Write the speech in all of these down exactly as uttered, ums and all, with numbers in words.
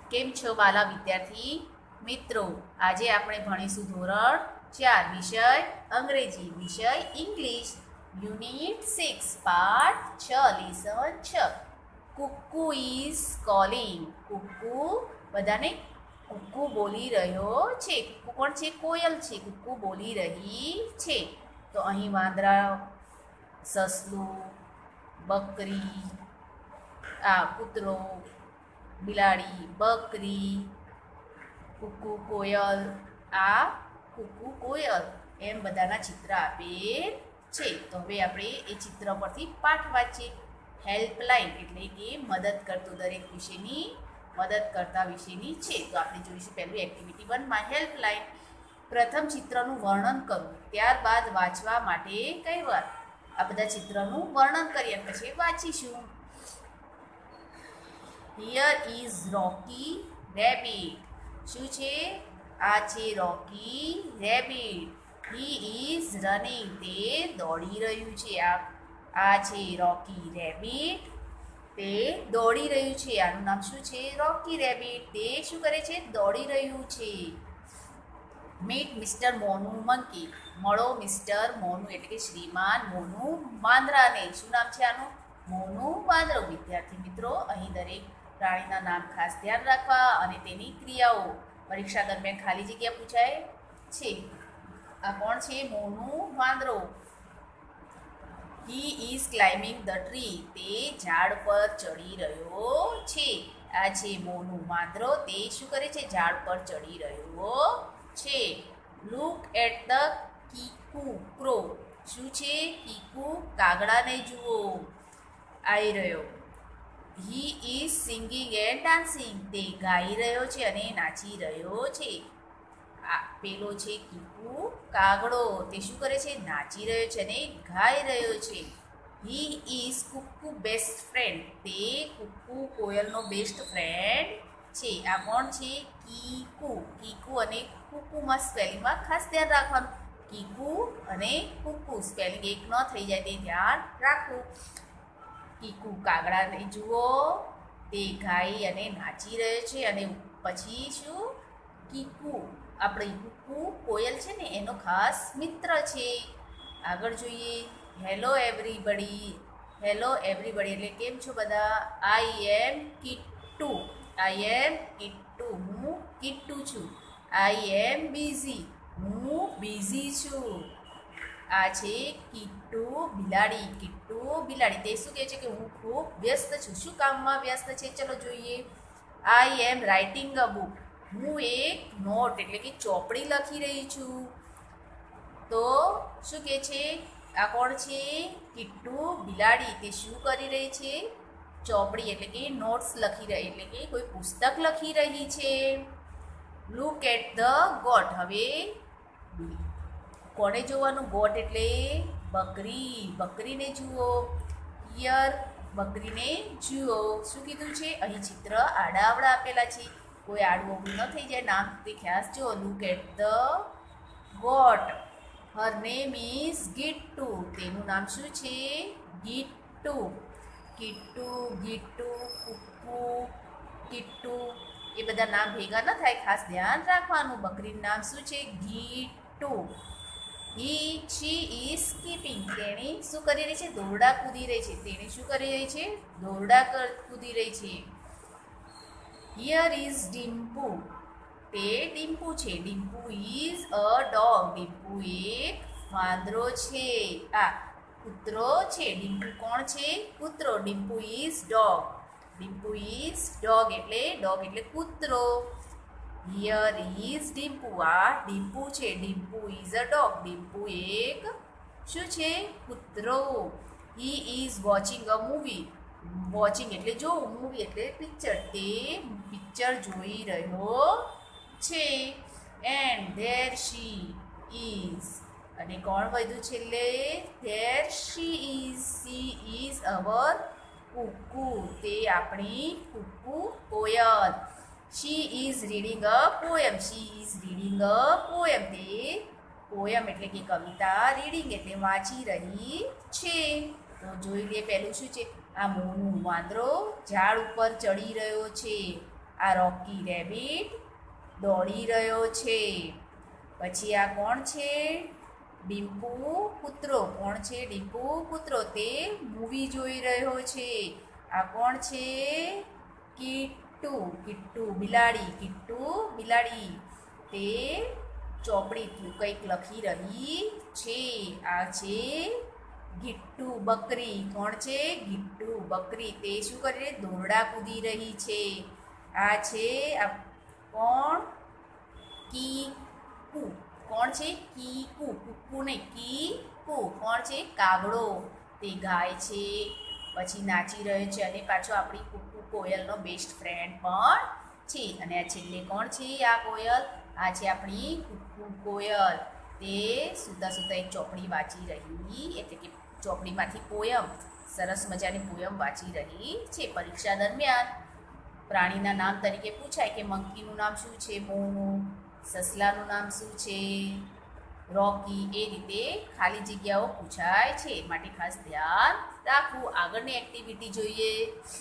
કેમ છો વાલા વિદ્યાર્થી મિત્રો? આજે આપણે ભણીશું ધોરણ ચાર વિષય અંગ્રેજી વિષય ઇંગ્લિશ યુનિટ સિક્સ પાર્ટ છ લેસન છ. Kukku is calling. કુક્કુ બધાને કુક્કુ બોલી રહ્યો છે. કુક્કુ કોણ છે? કોયલ છે. કુક્કુ બોલી રહી છે. તો અહીં વાંદરા, સસલું, બકરી, આ કૂતરો, બિલાડી, બકરી, કુકુ, કોયલ, આ કુકુ, કોયલ એમ બધાના ચિત્ર આપેલ છે. તો હવે આપણે એ ચિત્ર પરથી પાઠ વાંચીએ. હેલ્પલાઇન એટલે કે મદદ કરતું દરેક વિષયની મદદ કરતા વિષયની છે. તો આપણે જોઈશું પહેલું એક્ટિવિટી વનમાં હેલ્પલાઇન. પ્રથમ ચિત્રનું વર્ણન કરવું, ત્યારબાદ વાંચવા માટે કહેવા. આ બધા ચિત્રનું વર્ણન કરીએ પછી વાંચીશું. Here is Rocky Rabbit. શું છે? આ છે Rocky rabbit. He is running. તે દોડી રહ્યું છે. આ આ છે રોકી રેબિટ. તે દોડી રહ્યું છે. આનું નામ શું છે? Rocky rabbit. તે શું કરે છે? દોડી રહ્યું છે. Meet mister Monu monkey. મળો મિસ્ટર મોનુ એટલે કે શ્રીમાન મોનુ વાંદરાને. શું નામ છે આનું? મોનુ વાંદરો. વિદ્યાર્થી મિત્રો, અહીં દરેક પ્રાણીના નામ ખાસ ધ્યાન રાખવા અને તેની ક્રિયાઓ પરીક્ષા દરમિયાન ખાલી જગ્યા પૂછાય છે. આ કોણ છે? મોનુ વાંદરો. He is climbing the tree. તે ઝાડ પર ચડી રહ્યો છે. આ છે મોનુ વાંદરો. તે શું કરે છે? ઝાડ પર ચડી રહ્યો છે. Look at the Kiku crow. શું છે? કીકુ કાગડાને જુઓ. આવી રહ્યો. He is singing and dancing. તે ગાઈ રહ્યો છે અને નાચી રહ્યો છે. આ પેલો છે કીકુ કાગડો. તે શું કરે છે? નાચી રહ્યો છે અને ગાઈ રહ્યો છે. He is Kukku best friend. તે કુક્કુ કોયલનો બેસ્ટ ફ્રેન્ડ છે. આ કોણ છે? કીકુ. કીકુ અને કુક્કુમાં સ્પેલિંગમાં ખાસ ધ્યાન રાખવાનું. કીકુ અને કુક્કુ સ્પેલિંગ એક ન થઈ જાય તે ધ્યાન રાખવું. કીકુ કાગડાને જુઓ. તે ગાઈ અને નાચી રહ્યો છે. અને પછી શું? કીકુ આપણે કુક્કુ કોયલ છે ને એનો ખાસ મિત્ર છે. આગળ જોઈએ. Hello everybody. હેલો એવરીબડી એટલે કેમ છો બધા? આઈ એમ કિટ્ટુ. આઈ એમ કિટ્ટુ. હું કિટ્ટુ છું. આઈ એમ બિઝી. હું બિઝી છું. આ છે કિટ્ટુ બિલાડી. કિટ્ટુ બિલાડી. તે શું કહે છે? કે હું ખૂબ વ્યસ્ત છું. શું કામમાં વ્યસ્ત છે? ચલો જોઈએ. I am writing a book. હું એક નોટ એટલે કે ચોપડી લખી રહી છું. તો શું કહે છે? આ કોણ છે? કિટ્ટુ બિલાડી. તે શું કરી રહી છે? ચોપડી એટલે કે નોટ્સ લખી રહી એટલે કે કોઈ પુસ્તક લખી રહી છે. Look at the goat. હવે કોને જોવાનું? ગોટ એટલે બકરી. બકરીને જુઓ. હિયર બકરીને જુઓ. શું કીધું છે? અહીં ચિત્ર આડા આવડા આપેલા છે. કોઈ આડું અવડું ન થઈ જાય. નામ તે ખાસ જો. Look at the goat. Her name is Gittu. તેનું નામ શું છે? ગિટ્ટુ. કિટ્ટુ, ગિટ્ટુ, કુક્કુ, કિટ્ટુ એ બધા નામ ભેગા ન થાય. ખાસ ધ્યાન રાખવાનું. બકરીનું નામ શું છે? Gittu. He she is skipping. તેણી શું કરી રહી છે? દોરડા કૂદી રહી છે. તેણી શું કરી રહી છે? દોરડા કૂદી રહી છે. Here is Dimpu. તે ડિમ્પુ છે. Dimpu is a dog. Dimpu એક વાંદરો છે. આ કૂતરો છે. ડિમ્પુ કોણ છે? કૂતરો. Dimpu is dog. Dimpu is dog એટલે ડોગ એટલે કૂતરો. Here is Dimpu. આ ડિમ્પુ છે. Dimpu is a dog. Dimpu એક શું છે? કૂતરો. He is watching a movie. Watching એટલે જોવું. મૂવી એટલે પિક્ચર. તે પિક્ચર જોઈ રહ્યો છે. And there she is. અને કોણ વધ્યું છેલ્લે? There she is. She is our Kukku. તે આપણી કુક્કુ કોયલ. She is reading a poem. She is reading a poem. તે પોયમ એટલે કે કવિતા. રીડિંગ એટલે વાંચી રહી છે. તો જોઈ લે પહેલું શું છે? આ મોનું વાંદરો ઝાડ ઉપર ચડી રહ્યો છે. આ રોકી રેબિટ દોડી રહ્યો છે. પછી આ કોણ છે? ડીમ્પુ કૂતરો. કોણ છે? ડીમ્પુ કૂતરો. તે મૂવી જોઈ રહ્યો છે. આ કોણ છે? કિટ્ટુ. કિટ્ટુ બિલાડી. કિટ્ટુ બિલાડી. તે ચોપડી કંઈક લખી રહી છે. આ છે ગિટ્ટુ બકરી. કોણ છે? ગિટ્ટુ બકરી. તે શું કરે? દોરડા કૂદી રહી છે. આ છે આ કોણ? કીકુ. કોણ છે? કીકુ. કુકુ નહીં, કીકુ. કોણ છે? કાગડો. તે ગાય છે. પછી નાચી રહ્યો છે અને પાછો આપણી કુકુ કોયલનો બેસ્ટ ફ્રેન્ડ પણ છે. અને આ છેલ્લે કોણ છે? આ કોયલ. આ છે આપણી કુકુ કોયલ. તે સૂતા સૂતા એક ચોપડી વાંચી રહી, એટલે કે ચોપડીમાંથી પોયમ, સરસ મજાની પોયમ વાંચી રહી છે. પરીક્ષા દરમિયાન પ્રાણીના નામ તરીકે પૂછાય કે મંકીનું નામ શું છે? મોનું. સસલાનું નામ શું છે? રોકી. એ રીતે ખાલી જગ્યાઓ પૂછાય છે, માટે ખાસ ધ્યાન રાખવું. આગળની એક્ટિવિટી જોઈએ.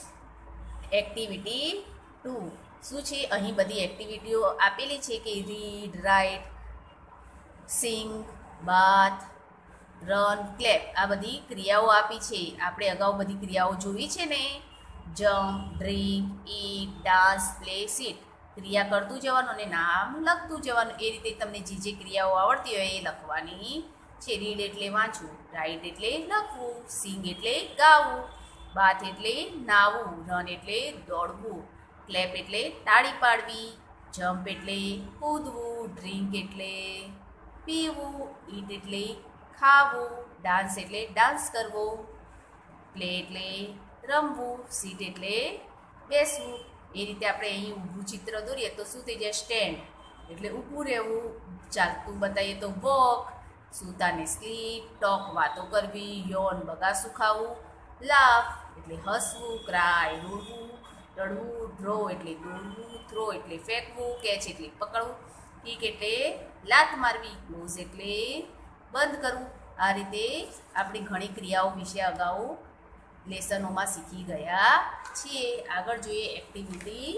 એક્ટિવિટી ટુ શું છે? અહીં બધી એક્ટિવિટીઓ આપેલી છે કે read, write, sing, bath, run, clap. આ બધી ક્રિયાઓ આપી છે. આપણે અગાઉ બધી ક્રિયાઓ જોઈ છે ને. Jump, drink, eat, dance, play, sit. ક્રિયા કરતું જવાનું અને નામ લખતું જવાનું. એ રીતે તમને જે જે ક્રિયાઓ આવડતી હોય એ લખવાની છે. રીડ એટલે વાંચવું, રાઇટ એટલે લખવું, સિંગ એટલે ગાવું, બાથ એટલે નાવું, રન એટલે દોડવું, ક્લેપ એટલે તાળી પાડવી, જમ્પ એટલે કૂદવું, ડ્રિંક એટલે પીવું, ઈટ એટલે ખાવું, ડાન્સ એટલે ડાન્સ કરવો, પ્લે એટલે રમવું, સીટ એટલે બેસવું. એ રીતે આપણે અહીં ઊભું ચિત્ર દોરીએ તો શું થઈ જાય? સ્ટેન્ડ એટલે ઊભું રહેવું, ચાલતું બતાવીએ તો વોક, સૂતાને સ્લીપ, ટોક વાતો કરવી, યોન બગાસું ખાવું, લાફ એટલે હસવું, ક્રાય રોવું, રડવું, ડ્રો એટલે દોડવું, થ્રો એટલે ફેંકવું, કેચ એટલે પકડવું, કિક એટલે લાત મારવી, ક્લોઝ એટલે બંધ કરવું. આ રીતે આપણે ઘણી ક્રિયાઓ વિશે અગાઉ લેસનોમાં શીખી ગયા છીએ. આગળ જોઈએ એક્ટિવિટી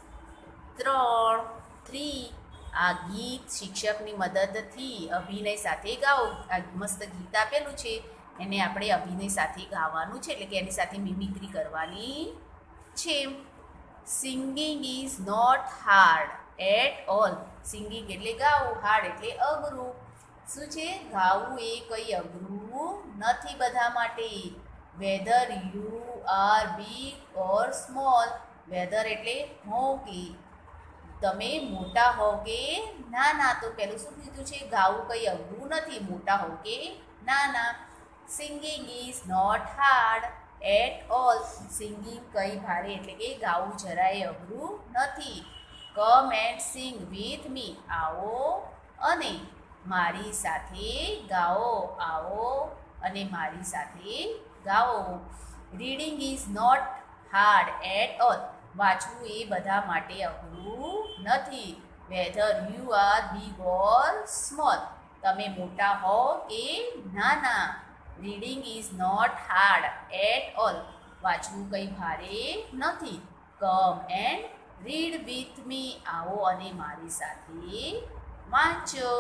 ત્રણ થ્રી. આ ગીત શિક્ષકની મદદથી અભિનય સાથે ગાઓ. આ મસ્ત ગીત આપેલું છે, એને આપણે અભિનય સાથે ગાવાનું છે, એટલે કે એની સાથે મિમિક્રી કરવાની છે. Singing is not hard at all. Singing એટલે ગાવું, હાર્ડ એટલે અઘરું. શું છે? ગાવું એ કંઈ અઘરું નથી બધા માટે. Whether you are big or small. Whether એટલે હો કે તમે મોટા હો કે નાના. તો પેલું શું કીધું છે? ગાવું કંઈ અઘરું નથી, મોટા હો કે નાના. Singing is not hard at all. Singing કંઈ ભારે એટલે કે ગાવું જરાય અઘરું નથી. Come and sing with me. આવો અને મારી સાથે ગાઓ. આવો અને મારી સાથે ગાઓ. Reading is not hard at all. વાંચવું એ બધા માટે અઘરું નથી. Whether you are big or small. તમે મોટા હો કે નાના. Reading is not hard at all. વાંચવું કંઈ ભારે નથી. Come and read with me. આવો અને મારી સાથે વાંચો.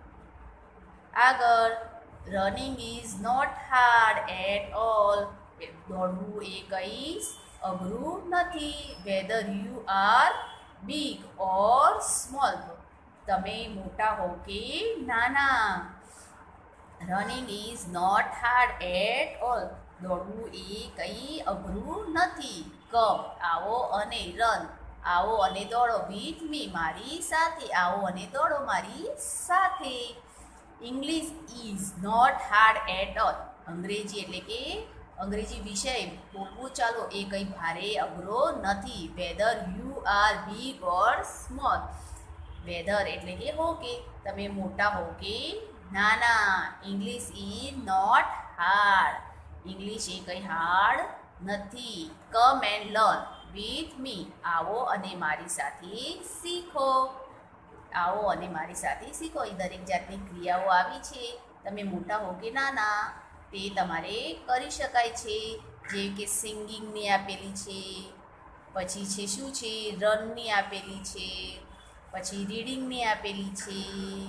આગળ running is not hard at all. દોડવું એ કંઈ અઘરું નથી. Whether you are big or small. તમે મોટા હો કે નાના. Running is not hard at all. દોડવું એ કંઈ અઘરું નથી. કમ આવો અને રન આવો અને દોડો વિથ મી મારી સાથે. આવો અને દોડો મારી સાથે. English is not hard at all. અંગ્રેજી એટલે કે અંગ્રેજી વિષય બોલવું ચાલો એ કંઈ ભારે અઘરો નથી. Whether you are big or small. Whether એટલે કે હો કે તમે મોટા હો કે નાના. English is not hard. English એ કંઈ હાર્ડ નથી. Come and learn with me. આવો અને મારી સાથે શીખો. આવો અને મારી સાથે શીખો. એ દરેક જાતની ક્રિયાઓ આવી છે. તમે મોટા હો કે નાના તે તમારે કરી શકાય છે. જે કે સિંગિંગની આપેલી છે, પછી છે શું છે, રનની આપેલી છે, પછી રીડિંગની આપેલી છે,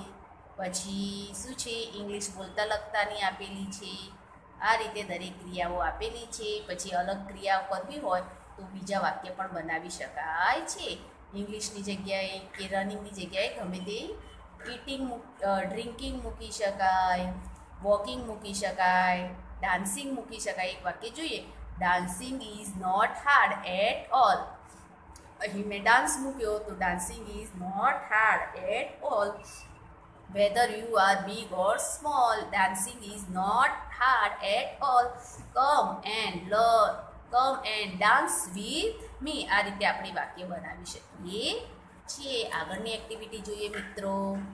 પછી શું છે, ઇંગ્લિશ બોલતા લખતાની આપેલી છે. આ રીતે દરેક ક્રિયાઓ આપેલી છે. પછી અલગ ક્રિયાઓ કરવી હોય તો બીજા વાક્ય પણ બનાવી શકાય છે. ઇંગ્લિશની જગ્યાએ કે રનિંગની જગ્યાએ ગમે તે ઇટિંગ ડ્રિંકિંગ મૂકી શકાય, વોકિંગ મૂકી શકાય, ડાન્સિંગ મૂકી શકાય. એક વાક્ય જોઈએ, dancing is not hard at all. અહીં મેં ડાન્સ મૂક્યો તો dancing is not hard at all. Whether you are big or small, dancing is not hard at all. Come and learn, come and dance with me. આ રીતે આપણે વાક્ય બનાવી શકીએ છીએ. આગળની એક્ટિવિટી જોઈએ મિત્રો.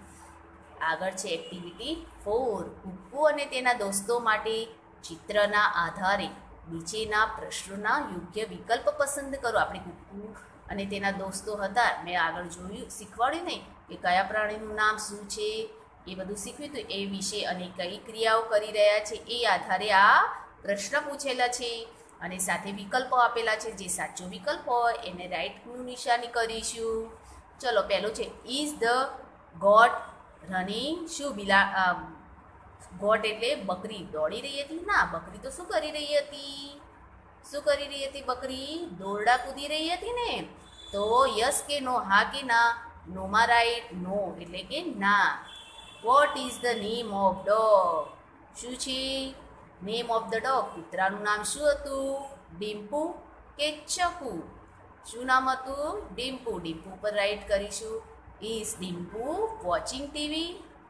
આગળ છે એક્ટિવિટી ફોર. કુક્કુ અને તેના દોસ્તો માટે ચિત્રના આધારે નીચેના પ્રશ્નોના યોગ્ય વિકલ્પ પસંદ કરો. આપણે કુક્કુ અને તેના દોસ્તો હતા, મેં આગળ જોયું શીખવાડ્યું નહીં કે કયા પ્રાણીનું નામ શું છે, એ બધું શીખવ્યું હતું. એ વિશે અને કઈ ક્રિયાઓ કરી રહ્યા છે એ આધારે આ પ્રશ્ન પૂછેલા છે અને સાથે વિકલ્પો આપેલા છે. જે સાચો વિકલ્પ હોય એને રાઈટનું નિશાની કરીશું. ચલો, પહેલો છે ઇઝ ધ ગોટ રનિંગ. શું બિલા ગોટ એટલે બકરી દોડી રહી હતી? ના, બકરી તો શું કરી રહી હતી? શું કરી રહી હતી બકરી? દોરડા કૂદી રહી હતી ને. તો યસ કે નો, હા કે ના? નોમાં રાઈટ, નો એટલે કે ના. What is the name of dog? શું છે નેમ ઓફ ધ ડોગ? કૂતરાનું નામ શું હતું? ડિમ્પુ કે ચકુ? શું નામ હતું? ડિમ્પુ. ડિમ્પુ પર રાઈટ કરીશું. Is Dimpu watching TV?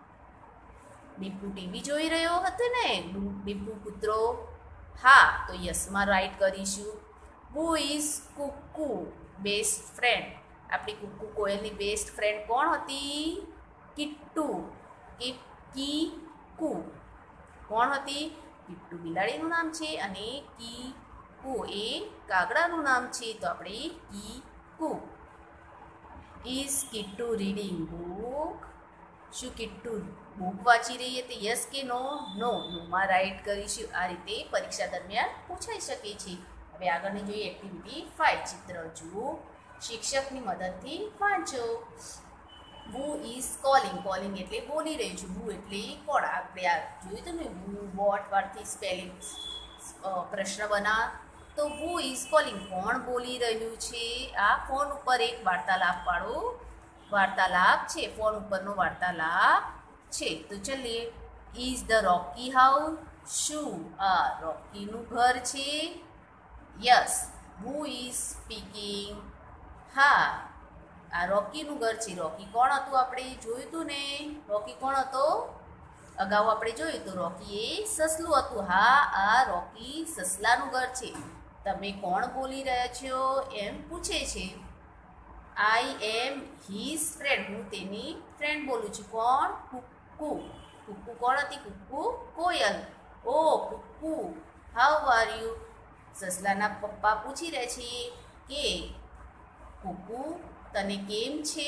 Dimpu TV જોઈ રહ્યો હતો ને ડિમ્પુ કૂતરો? હા, તો યસમાં રાઈટ કરીશું. Who is Kukku best friend? આપણી કુક્કુ કોયલની બેસ્ટ ફ્રેન્ડ કોણ હતી? કિટ્ટુ કે કીકુ કોણ હતી? કિટ્ટુ બિલાડીનું નામ છે અને કીકુ એ કાગડાનું નામ છે, તો આપણે Kiku. Is Kittu reading book? શું કિટ્ટુ બુક વાંચી રહી હતી? યસ કે નો? નો. નોમાં રાઈટ કરીશું. આ રીતે પરીક્ષા દરમિયાન પૂછાઈ શકે છે. હવે આગળની જોઈએ એક્ટિવિટી ફાઈવ. ચિત્ર જુઓ, શિક્ષકની મદદથી વાંચો. હુ ઇઝ કોલિંગ? કોલિંગ એટલે બોલી રહ્યું છું. હુ એટલે કોણ? આપણે આ જોયું હતું ને, હુ વોટ વાળથી સ્પેલિંગ પ્રશ્ન બના. તો હુ ઇઝ કોલિંગ, કોણ બોલી રહ્યું છે? આ ફોન ઉપર એક વાર્તાલાપ વાળો વાર્તાલાપ છે. ફોન ઉપરનો વાર્તાલાપ છે. તો ચલીએ. Is the Rocky house? શું આ રોકીનું ઘર છે? યસ. Who is speaking? હા, આ રોકીનું ઘર છે. રોકી કોણ હતું? આપણે જોયું હતું ને. રોકી કોણ હતો? અગાઉ આપણે જોયું હતું. રોકી એ સસલું હતું. હા, આ રોકી સસલાનું ઘર છે. તમે કોણ બોલી રહ્યા છો એમ પૂછે છે. I am his friend? હું તેની ફ્રેન્ડ બોલું છું. કોણ? કુક્કુ. કુક્કુ કોણ હતી? કુક્કુ કોયલ. Oh Kukku, how are you? સસલાના પપ્પા પૂછી રહ્યા છે કે કુક્કુ તને કેમ છે?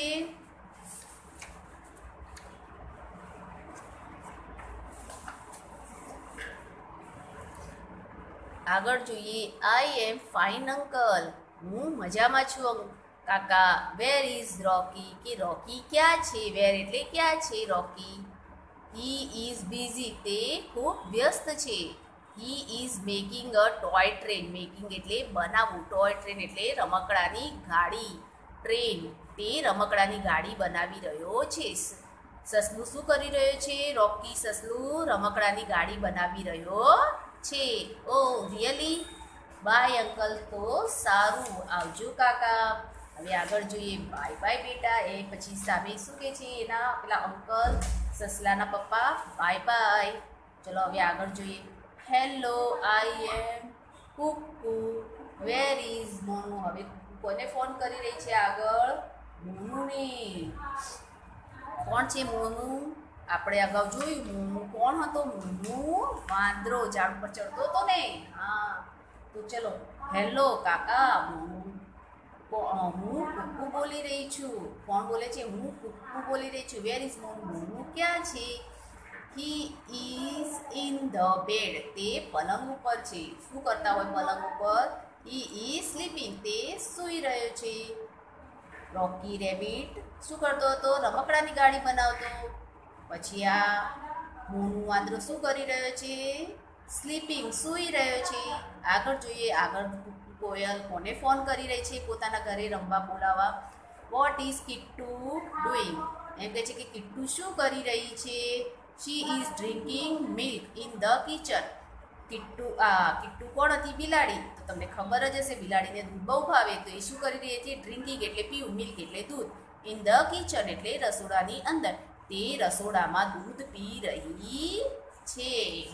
આગળ જોઈએ. I am fine uncle? હું મજામાં છું કાકા. Where is Rocky? કે રોકી ક્યાં છે? વેર એટલે ક્યાં છે રોકી? He is busy? તે ખૂબ વ્યસ્ત છે. He is making a toy train? Making એટલે બનાવવું, ટોય ટ્રેન એટલે રમકડાની ગાડી. ટ્રેન તે રમકડાની ગાડી બનાવી રહ્યો છે. સસલું શું કરી રહ્યો છે? રોકી સસલું રમકડાની ગાડી બનાવી રહ્યો છે. Oh really? Bye uncle. તો સારું, આવજો કાકા. હવે આગળ જોઈએ. બાય બાય બેટા. એ પછી સામે શું કહે છે એના પેલા અંકલ સસલાના પપ્પા? Bye bye. ચલો હવે આગળ જોઈએ. Hello, I am Kukku. Where is Monu? હવે કોને ફોન કરી રહી છે આગળ? મોનુને. કોણ છે મોનુ? આપણે અગાઉ જોયું. મોનુ કોણ હતો? મોનુ વાંદરો, ઝાડ પર ચડતો હતો ને. હા, તો ચલો. હેલો કાકા, મોનુ હું કુક્કુ બોલી રહી છું. કોણ બોલે છે? હું કુક્કુ બોલી રહી છું. Where is Monu? મોનુ ક્યાં છે? He is in the bed. તે પલંગ ઉપર છે. શું કરતા હોય પલંગ ઉપર? હી ઇઝ સ્લીપિંગ, તે સૂઈ રહ્યો છે. રોકી રેબિટ શું કરતો હતો? રમકડાની ગાડી બનાવતો. પછી આ મોનું વાંદરો શું કરી રહ્યો છે? સ્લીપિંગ, સૂઈ રહ્યો છે. આગળ જોઈએ, આગળ કોયલ કોને ફોન કરી રહી છે પોતાના ઘરે રમવા બોલાવવા? What is Kittu doing? એમ કહે છે કે કિટ્ટુ શું કરી રહી છે? She is drinking milk in the kitchen. Kittu આ કિટ્ટુ કોણ હતી? બિલાડી. તો તમને ખબર જ હશે, બિલાડીને દૂધ બહુ ભાવે, તો એ શું કરી રહી હતી? ડ્રિંકિંગ એટલે પીવું, મિલ્ક એટલે દૂધ, ઇન ધ કિચન એટલે રસોડાની અંદર. તે રસોડામાં દૂધ પી રહી છે.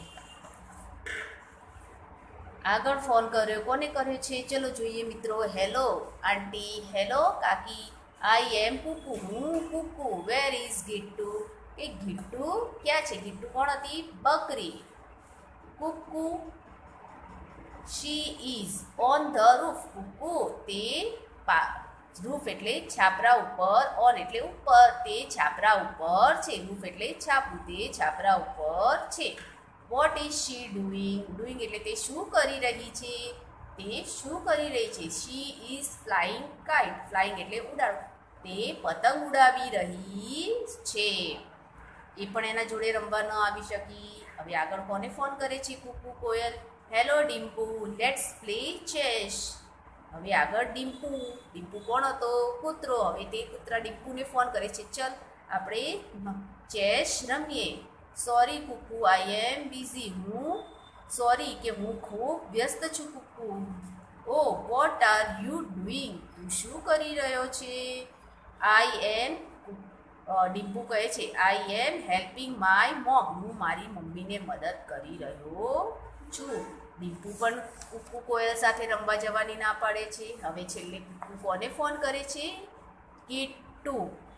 આગળ ફોન કર્યો, કોને કર્યો છે? ચલો જોઈએ મિત્રો. હેલો આંટી, હેલો કાકી, આઈ એમ કુકુ, હું કુકુ. Where is Gittu? એ ગિટ્ટુ ક્યાં છે? ગિટ્ટુ કોણ હતી? બકરી. Kuku she is on the roof. Kuku તે રૂફ એટલે છાપરા ઉપર, ઓન એટલે ઉપર, તે છાપરા ઉપર છે. રૂફ એટલે છાપરું, તે છાપરા ઉપર છે. What is she doing? Doing એટલે તે શું કરી રહી છે? તે શું કરી રહી છે? She is flying kite. Flying એટલે ઉડાડવું, તે પતંગ ઉડાવી રહી છે. એ પણ એના જોડે રમવા ન આવી શકી. હવે આગળ કોને ફોન કરે છે? કુકુ કોયલ. Hello Dimpu, let's play chess. હવે આગળ ડિમ્પુ. ડિમ્પુ કોણ હતો? કૂતરો. હવે તે કૂતરા ડિમ્પુને ફોન કરે છે, ચલ આપણે ચેસ રમીએ. Sorry Kuku, I am busy. હું સોરી કે હું ખૂબ વ્યસ્ત છું Kuku. Oh what are you doing? તું શું કરી રહ્યો છે? આઈ એમ ડિમ્પુ કહે છે, I am helping my mom. હું મારી મમ્મીને મદદ કરી રહ્યો છું. ડિમ્પુ પણ કુકુ કોયલ સાથે રમવા જવાની ના પાડે છે. હવે છેલ્લે કુકુ કોને ફોન કરે છે? Kittu.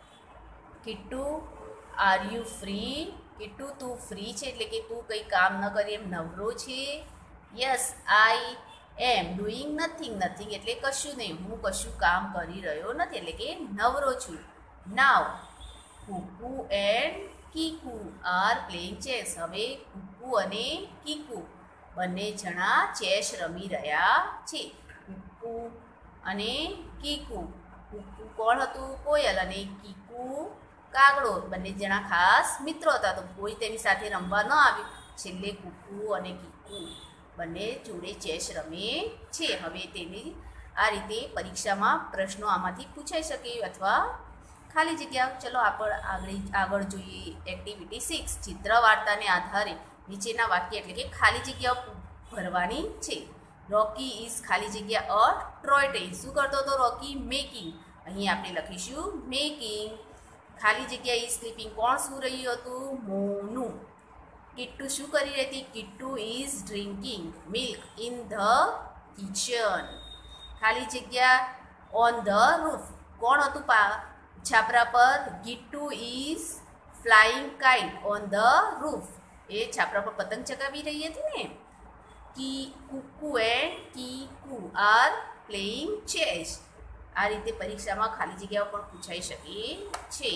Kittu are you free? Kittu તું ફ્રી છે એટલે કે તું કંઈ કામ ન કરી એમ નવરો છે? Yes I am doing nothing. Nothing એટલે કશું નહીં, હું કશું કામ કરી રહ્યો નથી એટલે કે નવરો છું. Now Kuku and Kiku are playing chess. હવે કુકુ અને કીકુ બંને જણા ચેસ રમી રહ્યા છે. કુકુ અને કીકુ. કુકુ કોણ હતું? કોયલ. અને કીકુ કાગડો. બંને જણા ખાસ મિત્રો હતા, તો કોઈ તેની સાથે રમવા ન આવ્યું. છેલ્લે કુકુ અને કીકુ બંને જોડે ચેસ રમે છે. હવે તેની આ રીતે પરીક્ષામાં પ્રશ્નો આમાંથી પૂછાઈ શકે અથવા ખાલી જગ્યા. ચલો આપણે આગળ આગળ જોઈએ. Activity six. ચિત્ર વાર્તાને આધારે નીચેના વાક્ય એટલે કે ખાલી જગ્યાઓ ભરવાની છે. રોકી ઇઝ ખાલી જગ્યા અ ટોય ટ્રેન. શું કરતો હતો રોકી? મેકિંગ. અહીં આપણે લખીશું મેકિંગ. ખાલી જગ્યા ઇઝ સ્લીપિંગ. કોણ શું રહ્યું હતું? મોનું. કિટ્ટુ શું કરી રહી હતી? Kittu is drinking milk in the kitchen. ખાલી જગ્યા ઓન ધ રૂફ. કોણ હતું પા છાપરા પર? Gittu is flying kite on the roof. એ છાપરા પર પતંગ ચગાવી રહી હતી ને. કી Kuku and Kiku are playing chess. આ રીતે પરીક્ષામાં ખાલી જગ્યાઓ પણ પૂછાઈ શકે છે.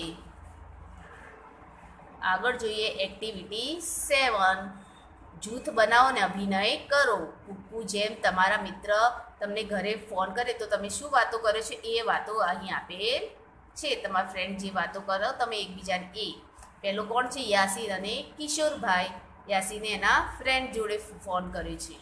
આગળ જોઈએ એક્ટિવિટી સેવન. જૂથ બનાવો અને અભિનય કરો. કુકુ જેમ તમારા મિત્ર તમને ઘરે ફોન કરે તો તમે શું વાતો કરો છો એ વાતો અહીં આપેલ છે. તમારા ફ્રેન્ડ જે વાતો કરો તમે એકબીજાને. એ પહેલો કોણ છે? યાસીન અને કિશોરભાઈ. યાસીને એના ફ્રેન્ડ જોડે ફોન કર્યો છે.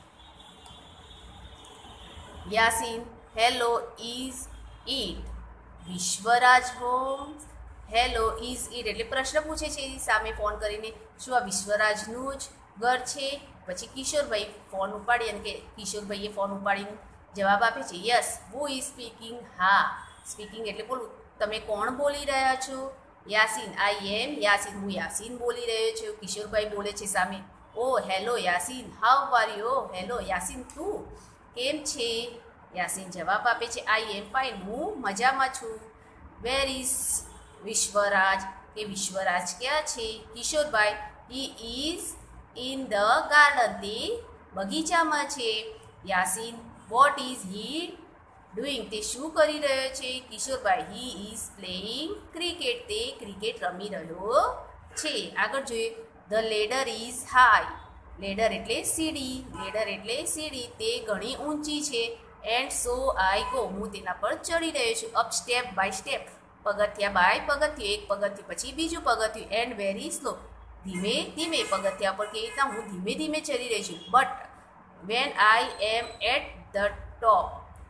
Yasin hello is it Vishwaraj home? Hello is it એટલે પ્રશ્ન પૂછે છે સામે ફોન કરીને, શું આ વિશ્વરાજનું જ ઘર છે? પછી કિશોરભાઈ ફોન ઉપાડી અને કે કિશોરભાઈએ ફોન ઉપાડીને જવાબ આપે છે, યસ. Who is speaking? હા સ્પીકિંગ એટલે બોલું. તમે કોણ બોલી રહ્યા છો? યાસીન આઈ એમ યાસીન. હું યાસીન બોલી રહ્યો છું. કિશોરભાઈ બોલે છે સામે, oh hello Yasin, how are you? Hello Yasin, તું કેમ છે? યાસીન જવાબ આપે છે, આઈ એમ ફાઇન. હું મજામાં છું. Where is Vishwaraj? કે વિશ્વરાજ ક્યાં છે? Kishorbhai he is in the garden. તે બગીચામાં છે. Yasin what is he doing? તે શું કરી રહ્યો છે? Kishorbhai he is playing cricket. તે ક્રિકેટ રમી રહ્યો છે. આગળ જોઈએ. The ladder is high. Ladder એટલે સીડી. લેડર એટલે સીડી. તે ઘણી ઊંચી છે. એન્ડ સો આઈ ગો, હું તેના પર ચડી રહ્યો છું. અપ સ્ટેપ બાય સ્ટેપ, પગથિયા બાય પગથિયું, એક પગથિયું પછી બીજું પગથિયું. એન્ડ વેરી સ્લો, ધીમે ધીમે પગથિયા પર કેવી રીતના હું ધીમે ધીમે ચડી રહી છું. But when I am at the top,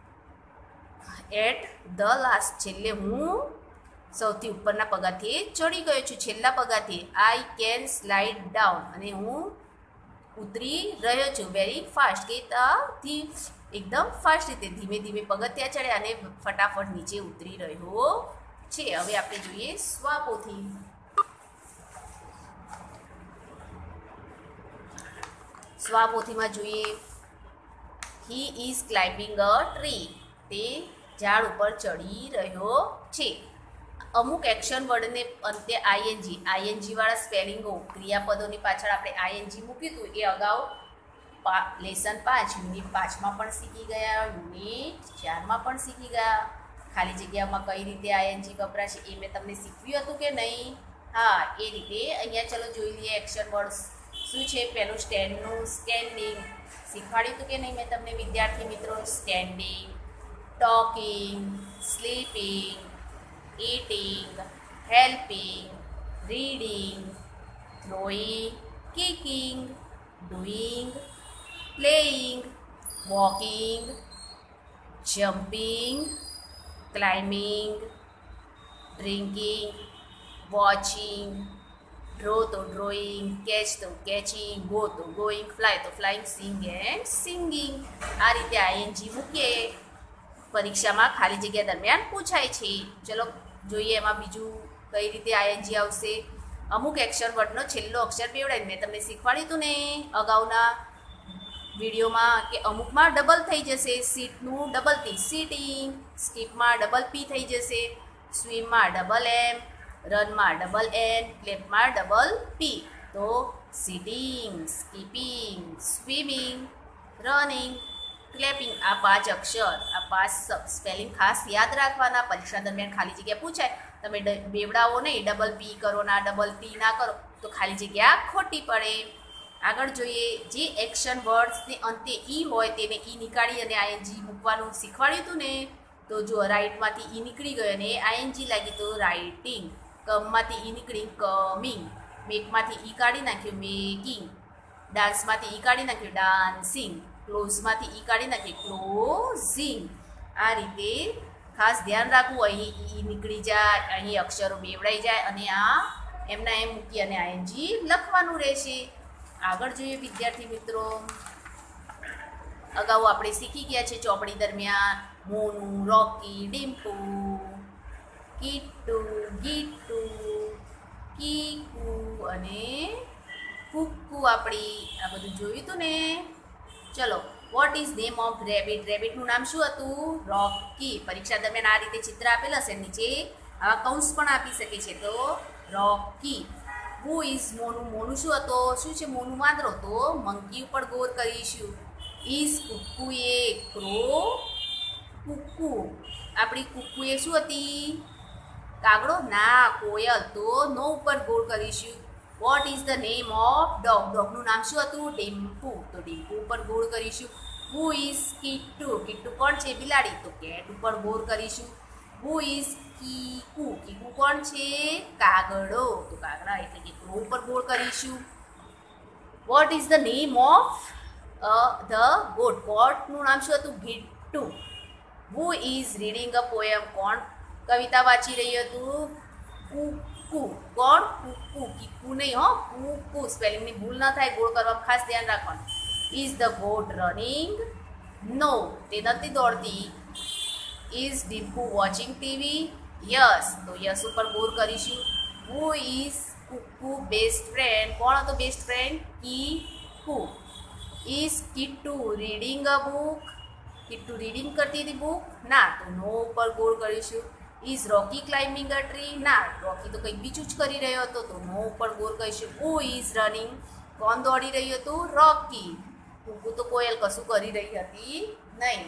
at the last, છેલ્લે હું સૌથી ઉપરના પગથિયે ચડી ગયો છું, છેલ્લા પગથિયે. આઈ કેન સ્લાઇડ ડાઉન, અને હું ઉતરી રહ્યો છું વેરી ફાસ્ટ, કે થી એકદમ ફાસ્ટ રીતે ધીમે ધીમે પગથિયા ચડે અને ફટાફટ નીચે ઉતરી રહ્યો છે. હવે આપણે જોઈએ સ્વાપોથી. સ્વાપોથીમાં જોઈએ he is climbing a tree, તે ઝાડ ઉપર ચડી રહ્યો છે. અમુક એક્શન વર્ડને અંતે આઈએનજી, આઈએનજી વાળા સ્પેલિંગો, ક્રિયાપદોની પાછળ આપણે આઈએનજી મૂક્યું હતું, એ અગાઉ લેસન પાંચ યુનિટ પાંચમાં પણ શીખી ગયા, યુનિટ ચારમાં પણ શીખી ગયા. ખાલી જગ્યામાં કઈ રીતે આઈએનજી વપરાશે એ મેં તમને શીખવ્યું હતું કે નહીં? હા, એ રીતે અહીંયા ચલો જોઈ લઈએ એક્શન વર્ડ શું છે. પહેલું સ્ટેન્ડનું, સ્ટેન્ડિંગ શીખવાડ્યું હતું કે નહીં મેં તમને વિદ્યાર્થી મિત્રો? Standing, talking, sleeping, eating, helping, reading, throwing, kicking, doing, playing, walking, jumping, climbing, drinking, watching, draw to drawing, catch to catching, go to going, fly to flying, sing and singing. આ રીતે આઈએનજી મૂકીએ પરીક્ષામાં ખાલી જગ્યા દરમિયાન પૂછાય છે. ચલો જોઈએ એમાં બીજું કઈ રીતે આઈએનજી આવશે. અમુક એક્શન વર્ડનો છેલ્લો અક્ષર બેવડાય, મેં તમને શીખવાડ્યું હતું ને અગાઉના વિડીયોમાં કે અમુકમાં ડબલ થઈ જશે. સીટનું ડબલ ટી, સીટિંગ. સ્કીપમાં ડબલ પી થઈ જશે. સ્વિમમાં ડબલ એમ, રનમાં ડબલ એન, ક્લેપમાં ડબલ પી. તો sitting, skipping, swimming, running, clapping. આ પાંચ અક્ષર, આ પાંચ સ્પેલિંગ ખાસ યાદ રાખવાના. પરીક્ષા દરમિયાન ખાલી જગ્યા પૂછાય, તમે બેવડાવો નહીં, ડબલ પી કરો ના ડબલ ટી ના કરો તો ખાલી જગ્યા ખોટી પડે. આગળ જોઈએ, જે એક્શન વર્ડ્સને અંતે ઈ હોય તેને ઈ નીકાળી અને આઈએનજી મૂકવાનું શીખવાડ્યું હતું ને. તો જો રાઇટમાંથી ઈ નીકળી ગયો અને આઈએનજી લાગી તો રાઇટિંગ. કમમાંથી ઈ નીકળી કમિંગ. મેકમાંથી ઈ કાઢી નાખ્યું મેકિંગ. ડાન્સમાંથી ઈ કાઢી નાખ્યું ડાન્સિંગ. ક્લોઝમાંથી ઈ કાઢી નાખીએ ક્લોઝિંગ. આ રીતે ખાસ ધ્યાન રાખવું, અહીં ઈ નીકળી જાય, અહીં અક્ષરો બેવડાઈ જાય અને આ એમના એમ મૂકી અને આઈએનજી લખવાનું રહેશે. આગળ જોઈએ વિદ્યાર્થી મિત્રો, અગાઉ આપણે શીખી ગયા છે ચોપડી દરમિયાન મોનું, રોકી, ડિમ્પુ, કીટુ, ગીટુ, કીકુ અને કુક્કુ. આપણી આ બધું જોયું હતું ને. ચલો, what is name of rabbit? રેબિટનું નામ શું હતું? રોકી. પરીક્ષા દરમિયાન આ રીતે ચિત્ર આપેલ હશે, નીચે આવા કૌંસ પણ આપી શકે છે. તો રોકી. હુ ઇઝ મોનું? મોનું શું હતો? શું છે મોનું? વાંદરો. તો મંકી ઉપર ગોર કરીશું. Is Kukku a crow? Kukku. આપણી કુક્કુ એ શું હતી? કાગડો? ના, કોયલ. તો નો ઉપર ગોર કરીશું. What is the name of dog? ડોગનું નામ શું હતું? ડિમ્પુ. તો ડિમ્પુ ઉપર ગોળ કરીશું. Who is Kittu? કિટ્ટુ કોણ છે? બિલાડી. તો કેટ ઉપર ગોળ કરીશું. Who is Kiku? કીકુ કોણ છે? કાગડો. તો કાગડા એટલે કે ક્રો ઉપર ગોળ કરીશું. What is the name of the goat? ગોટનું નામ શું હતું? Gittu. Who is reading a poem? કોણ કવિતા વાંચી રહ્યું હતું? કુકુ. કોણ? કુકુ. કીકુ નહીં હો, કુકુ. સ્પેલિંગની ભૂલ ના થાય, ગોળ કરવામાં ખાસ ધ્યાન રાખવાનું. Is the goat running? No, તે નથી દોડતી. Is Dimpu watching TV? Yes. તો યસ ઉપર ગોળ કરીશું. Who is Kukku best friend? કોણ હતો best friend? Kiku. Is Kittu reading a book? Kittu reading કરતી હતી બુક? ના. તો નો ઉપર ગોળ કરીશું. Is Rocky climbing a tree? ના, રોકી તો કંઈક બીજું જ કરી રહ્યો હતો. તો નો ઉપર ગોળ કરીશું. Who is running? કોણ દોડી રહ્યું હતું? રોકી. કુકુ તો કોયલ કશું કરી રહી હતી નહીં.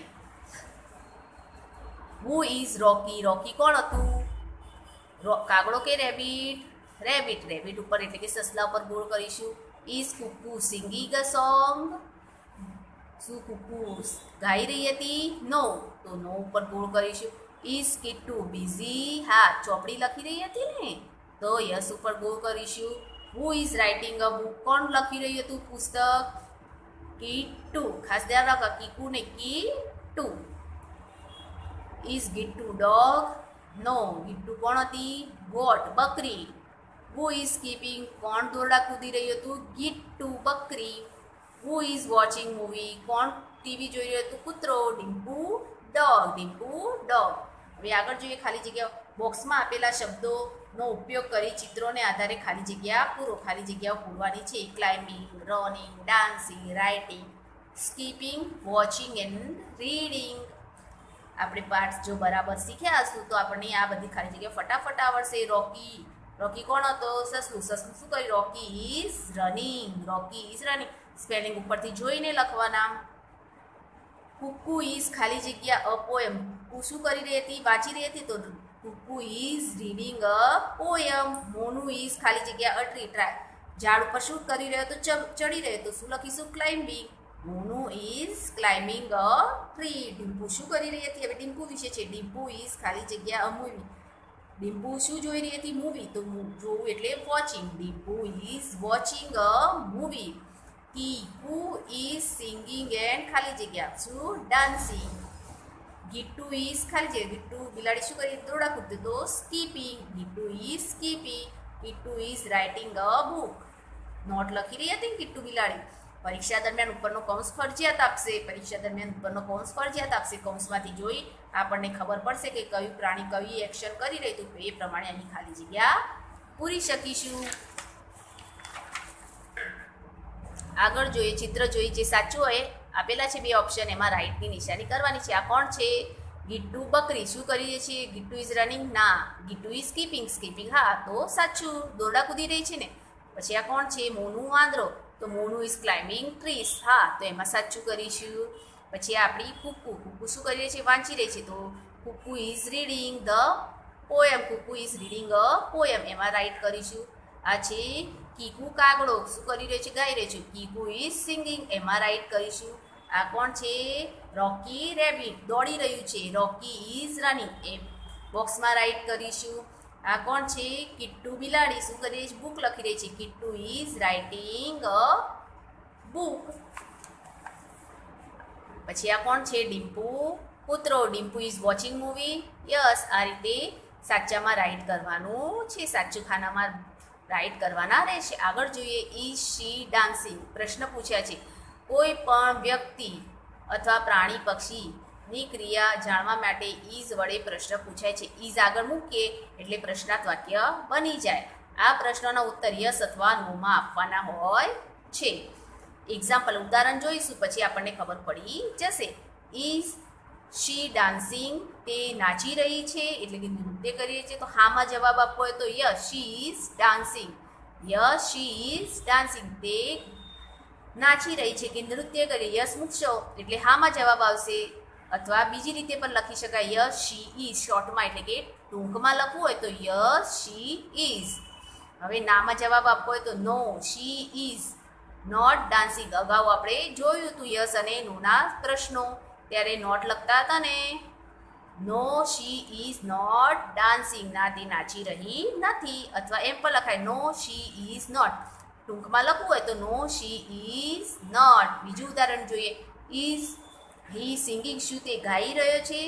હુ ઇઝ રોકી? રોકી કોણ હતું? કાગડો કે રેબિટ? રેબિટ. રેબિટ ઉપર એટલે કે સસલા ઉપર ગોળ કરીશું. Is Kukku singing a song? શું કુકુ ગાઈ રહી હતી? નો. તો નો ઉપર ગોળ કરીશું. Is Kittu busy? હા, ચોપડી લખી રહી હતી ને, તો યસ ઉપર ગોળ કરીશું. Who is writing a book? કોણ લખી રહ્યું હતું પુસ્તક? કિટ્ટુ. ખાસ ધ્યાન રાખો, કીકુ ને Kittu. Is Gittu dog? No. Gittu કોણ હતી? ગોટ, બકરી. Who is keeping? કોણ દોરડા કૂદી રહ્યું હતું? ગિટ્ટુ, બકરી. Who is watching movie? કોણ ટીવી જોઈ રહ્યું હતું? કૂતરો, ડિમ્પુ ડોગ. ડિમ્પુ ડોગ. હવે આગળ જોઈએ ખાલી જગ્યા. બોક્સમાં આપેલા શબ્દોનો ઉપયોગ કરી ચિત્રોને આધારે ખાલી જગ્યા પૂરો. ખાલી જગ્યાઓ પૂરવાની છે. Climbing, running, dancing, writing, skipping, watching and reading. આપણે પાઠ જો બરાબર શીખ્યા હશું તો આપણને આ બધી ખાલી જગ્યા ફટાફટ આવડશે. રોકી, રોકી કોણ હતો? સસલું. સસલું શું કહ્યું? Rocky is running. Rocky is running. Spelling ઉપરથી જોઈને લખવાના. કુકુ ઇઝ ખાલી જગ્યા અ પોએમ. કુ શું કરી રહી હતી? વાંચી રહી હતી, તો Kukku is reading a poem. Monu is ખાલી જગ્યા અ ટ્રી. ઝાડ ઉપર શું કરી રહ્યો હતો? ચડી રહ્યો હતો, શું લખીશું? Climbing. Monu is climbing a tree. Dimpu શું કરી રહી હતી? હવે ડિમ્પુ વિશે છે. ડિમ્પુ ઇઝ ખાલી જગ્યા અ મૂવી. ડિમ્પુ શું જોઈ રહી હતી? મૂવી. તો જોવું એટલે watching. Dimpu is watching a movie. Kiku is singing and ખાલી જગ્યા શું? ડાન્સિંગ. ગિટ્ટુ ઇઝ ખાલી જગ્યા. ગિટ્ટુ બિલાડી શું કરી? દોરડા કૂદતી, તો skipping. Gittu is skipping. Kittu is writing a book. Note લખી રહી હતી કિટ્ટુ બિલાડી. પરીક્ષા દરમિયાન ઉપરનો કૌંસ ફરજિયાત આપશે. પરીક્ષા દરમિયાન ઉપરનો કૌંસ ફરજિયાત આપશે. કૌંસમાંથી જોઈ આપણને ખબર પડશે કે કયું પ્રાણી કઈ એક્શન કરી રહી, તો એ પ્રમાણે અહીં ખાલી જગ્યા પૂરી શકીશું. આગળ જોઈએ, ચિત્ર જોઈ જે સાચું હોય આપેલા છે બે ઓપ્શન, એમાં રાઈટની નિશાની કરવાની છે. આ કોણ છે? ગિટ્ટુ બકરી. શું કરીએ છીએ? Gittu is running? ના. Gittu is skipping? સ્કીપિંગ હા, તો સાચું. દોરડા કૂદી રહી છે ને. પછી આ કોણ છે? મોનું વાંદરો. તો મોનું ઇઝ ક્લાઇમ્બિંગ ટ્રીસ. હા, તો એમાં સાચું કરીશું. પછી આપણી કુકુ. કુકુ શું કરી રહી છે? વાંચી રહી છે, તો Kukku is reading the poem. Kukku is reading a poem, એમાં રાઈટ કરીશું. આ છે કીકુ કાગડો. શું કરી રહ્યો છે? ગાઈ રહ્યો છે. કીકુ ઇઝ સિંગિંગ, એમાં રાઈટ કરીશું. આ કોણ છે? Rocky rabbit. દોડી રહ્યું છે. રોકી ઇઝ રનિંગ, એ બોક્સમાં રાઈટ કરીશું. આ કોણ છે? કિટ્ટુ બિલાડી. શું કરી રહી છે? બુક લખી રહી છે. Kittu is writing a book. પછી આ કોણ છે? ડિમ્પુ કૂતરો. Dimpu is watching movie. Yes, આ રીતે સાચામાં રાઈટ કરવાનું છે. સાચું ખાનામાં રાઈટ કરવાના રહેશે. આગળ જોઈએ, ઇઝ શી ડાન્સિંગ. પ્રશ્ન પૂછ્યા છે. કોઈ પણ વ્યક્તિ અથવા પ્રાણી પક્ષીની ક્રિયા જાણવા માટે ઇઝ વડે પ્રશ્ન પૂછાય છે. ઇઝ આગળ મૂકીએ એટલે પ્રશ્નાર્થ વાક્ય બની જાય. આ પ્રશ્નોના ઉત્તર યસ અથવા નોમાં આપવાના હોય છે. એક્ઝામ્પલ ઉદાહરણ જોઈશું, પછી આપણને ખબર પડી જશે. Is she dancing? તે નાચી રહી છે, એટલે કે નૃત્ય કરી રહી છે. તો હામાં જવાબ આપવો હોય તો yes she is dancing. Yes she is dancing. તે નાચી રહી છે કે નૃત્ય કરી. યસ મૂકશો એટલે હામાં જવાબ આવશે. અથવા બીજી રીતે પણ લખી શકાય, યસ શી ઇઝ. શોર્ટમાં એટલે કે ટૂંકમાં લખવું હોય તો યસ શી ઇઝ. હવે નામાં જવાબ આપવો હોય તો no she is not dancing. અગાઉ આપણે જોયું હતું યસ અને નોના પ્રશ્નો, ત્યારે નોટ લખતા હતા ને. No she is not dancing. ના, તે નાચી રહી નથી. અથવા એમ પણ લખાય નો શી ઇઝ નોટ. ટૂંકમાં લખવું હોય તો નો શી ઇઝ નોટ. બીજું ઉદાહરણ જોઈએ, ઇઝ હી સિંગિંગ. શું તે ગાઈ રહ્યો છે?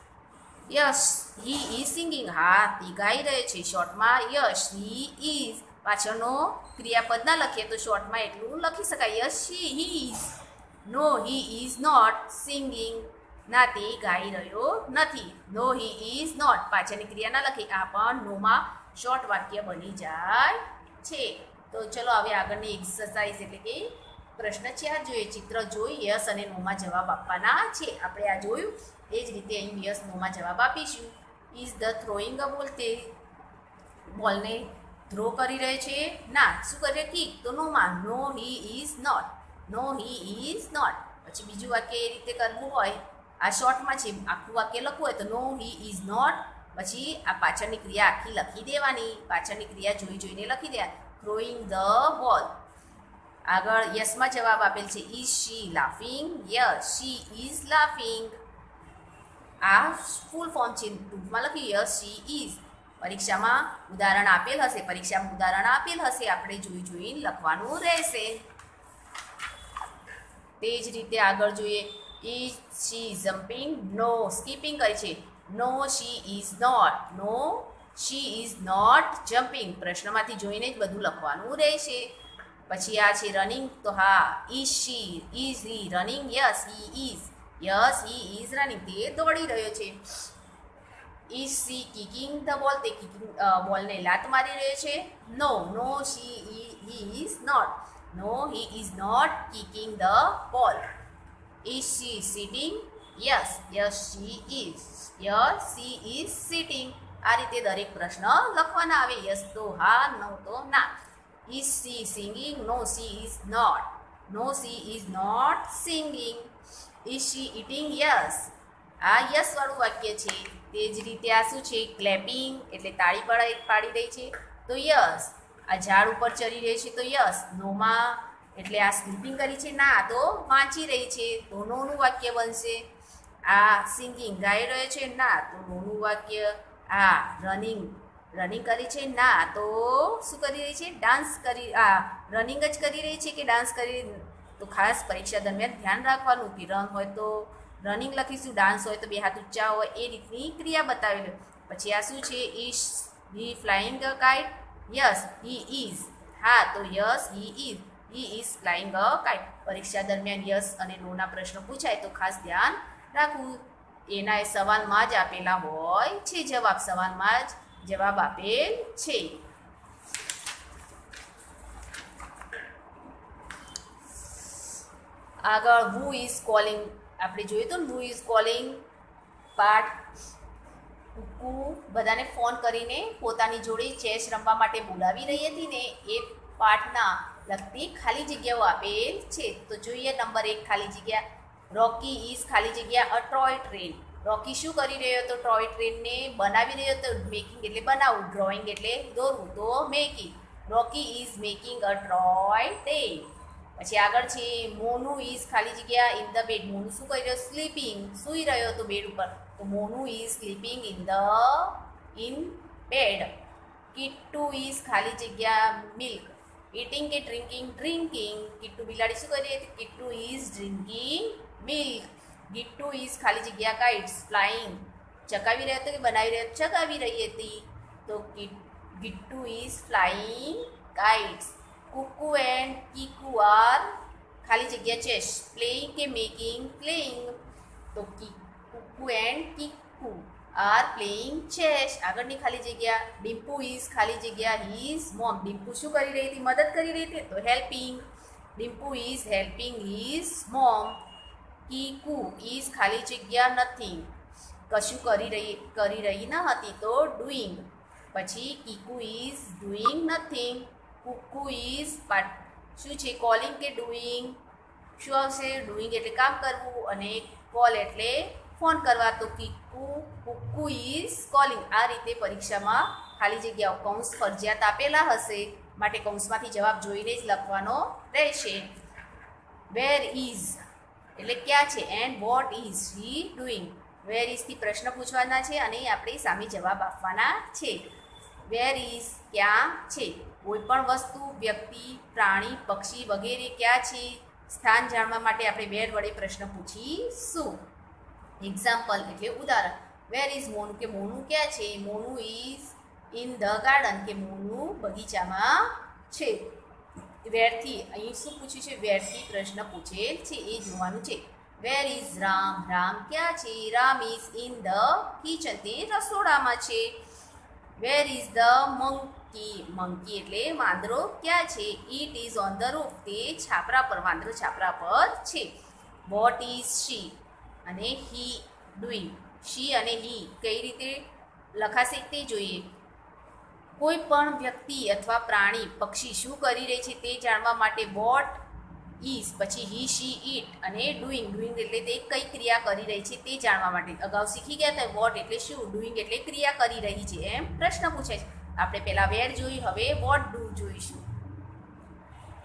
Yes he is singing. હા, તે ગાઈ રહ્યો છે. શોર્ટમાં યસ હી ઇઝ. પાછળનો ક્રિયાપદ ના લખીએ તો શોર્ટમાં એટલું લખી શકાય, yes she he is. No he is not singing. ના, તે ગાઈ રહ્યો નથી. No he is not. પાછળની ક્રિયા ના લખી, આ પણ નોમાં શોર્ટ વાક્ય બની જાય છે. તો ચલો હવે આગળની એક્સરસાઇઝ એટલે કે પ્રશ્ન ચાર જોઈએ. ચિત્ર જોઈ યસ અને નોમાં જવાબ આપવાના છે. આપણે આ જોયું એ જ રીતે અહીં યસ નોમાં જવાબ આપીશું. ઇઝ ધ થ્રોઈંગ અ બોલ. તે બોલને થ્રો કરી રહે છે? ના. શું કરે? કિક. તો નોમાં no he is not. No he is not. પછી બીજું વાક્ય એ રીતે કરવું હોય, આ શોર્ટમાં છે, આખું વાક્ય લખવું હોય તો નો હી ઇઝ નોટ. પછી આ પાછળની ક્રિયા આખી લખી દેવાની. પાછળની ક્રિયા જોઈ જોઈને લખી દેવાની. Throwing the ball. આગળ યસમાં જવાબ આપેલ છે is she laughing? Yes she is laughing. આ ફૂલ ફોર્મ છે, ટૂંકમાં લખ્યું યસ શી ઇઝ. પરીક્ષામાં ઉદાહરણ આપેલ હશે, પરીક્ષામાં ઉદાહરણ આપેલ હશે, આપણે જોઈ જોઈને લખવાનું રહેશે. તે જ રીતે આગળ જોઈએ. Is she jumping? No. Skipping કરી છે. No she is not. No she is not jumping. પ્રશ્નમાંથી જોઈને જ બધું લખવાનું રહેશે. પછી આ છે રનિંગ, તો હા is she is he running? Yes he is. Yes he is running. તે દોડી રહ્યો છે. ઇઝ શી કિકિંગ ધ બોલ? તે કિકિંગ બોલને લાત મારી રહ્યો છે. No. No she he is not. No he is not kicking the ball. Is she sitting? Yes yes she is. Yes she is sitting. આ રીતે દરેક પ્રશ્ન લખવાના આવે. યસ તો હા, નો તો ના. Is she singing? No she is not. No she is not singing. Is she eating? Yes. આ યસ વાળું વાક્ય છે. તે જ રીતે આ શું છે? ક્લેપિંગ, એટલે તાળી પાડી પાડી રહી છે, તો યસ. આ ઝાડ ઉપર ચડી રહી છે, તો યસ. નોમાં એટલે આ સ્લીપિંગ કરી છે, ના તો વાંચી રહી છે, તો નોનું વાક્ય બનશે. આ સિંગિંગ ગાઈ રહ્યો છે, ના તો નોનું વાક્ય. આ રનિંગ રનિંગ કરી છે, ના તો શું કરી રહી છે? ડાન્સ કરી. આ રનિંગ જ કરી રહી છે કે ડાન્સ કરી? તો ખાસ પરીક્ષા દરમિયાન ધ્યાન રાખવાનું કે રન હોય તો રનિંગ લખીશું, ડાન્સ હોય તો બે હાથ ઊંચા હોય, એ રીતની ક્રિયા બતાવેલી. પછી આ શું છે? Is he flying a kite? Yes he is. હા તો yes he is. He is flying a kite. પરીક્ષા દરમિયાન યસ અને નોના પ્રશ્નો પૂછાય તો ખાસ ધ્યાન રાખવું. એના એ સવાલમાં જ આપેલા હોય છે જવાબ. સવાલમાં જ જવાબ આપેલ છે. આગળ હુ ઇઝ કોલિંગ આપણે જોયું તો who is calling part. Kukku બધાને ફોન કરીને પોતાની જોડે ચેસ રમવા માટે બોલાવી રહી હતી ને, એ પાઠના લગતી ખાલી જગ્યાઓ આપેલ છે. તો જોઈએ નંબર એક ખાલી જગ્યા. રોકી ઇઝ ખાલી જગ્યા અ ટોય ટ્રેન. રોકી શું કરી રહ્યો હતો? ટોય ટ્રેનને બનાવી રહ્યો હતો. મેકિંગ એટલે બનાવવું, ડ્રોઈંગ એટલે દોરવું, તો making. Rocky is making a toy train. પછી આગળ છે મોનુ ઇઝ ખાલી જગ્યા ઇન ધ બેડ. મોનુ શું કરી રહ્યો? સ્લીપિંગ, સૂઈ રહ્યો હતો બેડ ઉપર, તો Monu is sleeping in the in bed. Kittu is ખાલી જગ્યા મિલ્ક. ઇટિંગ કે ડ્રિંકિંગ? ડ્રિંકિંગ. કિટ્ટુ બિલાડી શું કરી રહી હતી? Kittu is drinking milk. Gittu is ખાલી જગ્યા કાઇટ્સ ફ્લાઇંગ. ચકાવી રહ્યો હતો કે બનાવી રહ્યો? ચકાવી રહી હતી, તો Gittu is flying kites. Kukku and Kiku are ખાલી જગ્યા ચેસ પ્લેઇંગ કે મેકિંગ? પ્લેઇંગ. તો Kukku and Kiku are playing chess. આગળની ખાલી જગ્યા. ડિમ્પુ ઇઝ ખાલી જગ્યા હિઝ મોમ. ડિમ્પુ શું કરી રહી હતી? મદદ કરી રહી હતી, તો helping. Dimpu is helping his mom. Kiku is ખાલી જગ્યા નથિંગ. કશું કરી રહી કરી રહી ન હતી, તો ડુઈંગ. પછી Kiku is doing nothing. Kukku is પાટ શું છે? કોલિંગ કે ડુઈંગ? શું આવશે? ડુઈંગ એટલે કામ કરવું અને કોલ એટલે ફોન કરવા, તો કીકુ કુકુ ઇઝ કોલિંગ. આ રીતે પરીક્ષામાં ખાલી જગ્યાઓ કૌંસ ફરજિયાત આપેલા હશે, માટે કૌંસમાંથી જવાબ જોઈને જ લખવાનો રહેશે. વેર ઇઝ એટલે ક્યાં છે? And what is she doing? Where ઇઝથી પ્રશ્ન પૂછવાના છે અને આપણે સામે જવાબ આપવાના છે. વેર ઇઝ ક્યાં છે? કોઈ પણ વસ્તુ, વ્યક્તિ, પ્રાણી, પક્ષી વગેરે ક્યાં છે? સ્થાન જાણવા માટે આપણે વેર વડે પ્રશ્ન પૂછીશું. એક્ઝામ્પલ એટલે ઉદાહરણ. વેર ઇઝ મોનુ કે મોનુ ક્યાં છે? Monu is in the garden કે મોનુ બગીચામાં છે. વેરથી અહીં શું પૂછ્યું છે? વેરથી પ્રશ્ન પૂછેલ છે, એ જોવાનું છે. Where is Ram? રામ ક્યાં છે? Ram is in the kitchen. તે રસોડામાં છે. Where is the monkey? Monkey એટલે વાંદરો ક્યાં છે? It is on the roof. તે છાપરા પર, વાંદરો છાપરા પર છે. વોટ ઇઝ શી અને હી ડુઈંગ? શી અને હી કઈ રીતે લખાશે તે જોઈએ. કોઈ પણ વ્યક્તિ અથવા પ્રાણી, પક્ષી શું કરી રહી છે તે જાણવા માટે વોટ ઇઝ, પછી હી શી ઇટ અને ડુઈંગ. ડુઈંગ એટલે તે કઈ ક્રિયા કરી રહી છે તે જાણવા માટે. અગાઉ શીખી ગયા હતા વોટ એટલે શું, ડુઈંગ એટલે ક્રિયા કરી રહી છે, એમ પ્રશ્ન પૂછાય છે. આપણે પહેલાં વેર જોઈ, હવે વોટ ડુ જોઈશું.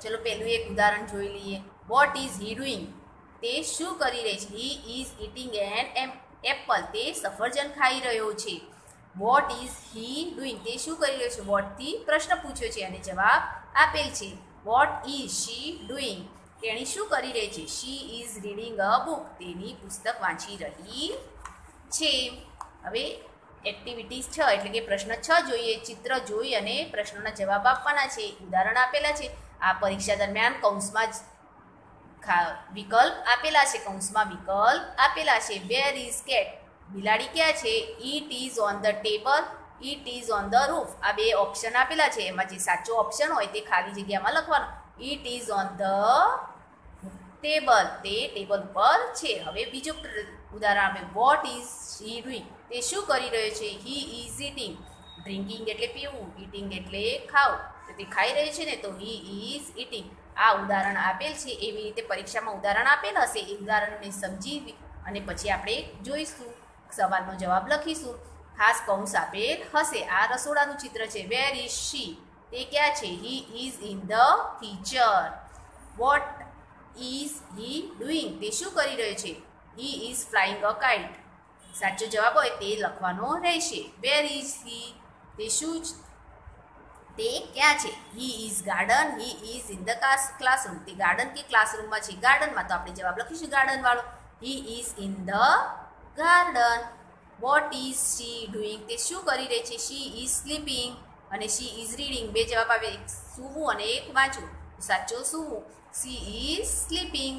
ચલો પહેલું એક ઉદાહરણ જોઈ લઈએ. What is he doing? તે શું કરી રહી છે? He is eating an apple. તે સફરજન ખાઈ રહ્યો છે. What is he doing? તે શું કરી રહ્યો છે? વોટથી પ્રશ્ન પૂછ્યો છે અને જવાબ આપેલ છે. What is she doing? તેણી શું કરી રહી છે? She is reading a book. તેની પુસ્તક વાંચી રહી છે. હવે એક્ટિવિટીઝ છ એટલે કે પ્રશ્ન છ જોઈએ. ચિત્ર જોઈ અને પ્રશ્નોના જવાબ આપવાના છે. ઉદાહરણ આપેલા છે. આ પરીક્ષા દરમિયાન કૌંસમાં જ વિકલ્પ આપેલા છે. કૌંસમાં વિકલ્પ આપેલા છે. Where is cat? બિલાડી ક્યાં છે? It is on the table. It is on the roof. આ બે ઓપ્શન આપેલા છે. એમાં જે સાચો ઓપ્શન હોય તે ખાલી જગ્યામાં લખવાનો. It is on the table. તે ટેબલ પર છે. હવે બીજું ઉદાહરણ આપે. What is he doing? તે શું કરી રહ્યો છે? He is eating. ડ્રિંકિંગ એટલે પીવું, ઇટિંગ એટલે ખાવું. તો તે ખાઈ રહ્યો છે ને, તો હી ઇઝ ઇટિંગ. આ ઉદાહરણ આપેલ છે. એવી રીતે પરીક્ષામાં ઉદાહરણ આપેલ હશે. એ ઉદાહરણને સમજી અને પછી આપણે જોઈશું, સવાલનો જવાબ લખીશું. ખાસ કૌંસ આપેલ હશે. આ રસોડાનું ચિત્ર છે. Where is she? તે ક્યાં છે? He is in the kitchen. What is he doing? તે શું કરી રહ્યો છે? He is flying a kite. સાચો જવાબ હોય તે લખવાનો રહેશે. Where is he? તે શું તે ક્યાં છે? He is garden. He is in the classroom. તે ગાર્ડન કે ક્લાસરૂમમાં છે? ગાર્ડનમાં. તો આપણે જવાબ લખીશું ગાર્ડન વાળો. He is in the garden. What is she doing? તે શું કરી રહી છે? શી ઇઝ સ્લીપિંગ અને શી ઇઝ રીડિંગ. બે જવાબ આવે. એક સૂવું અને એક વાંચવું. સાચો સૂવું. શી ઇઝ સ્લીપિંગ.